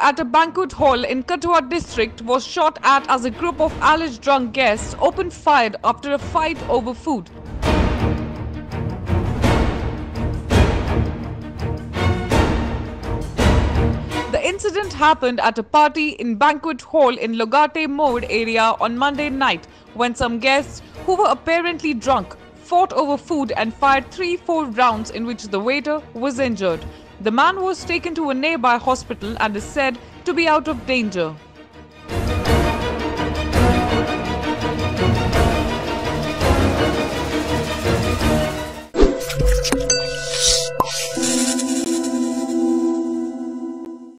at a banquet hall in Kathua district was shot at as a group of alleged drunk guests opened fire after a fight over food. The incident happened at a party in banquet hall in Logate Morh area on Monday night when some guests who were apparently drunk fought over food and fired 3-4 rounds in which the waiter was injured. The man was taken to a nearby hospital and is said to be out of danger.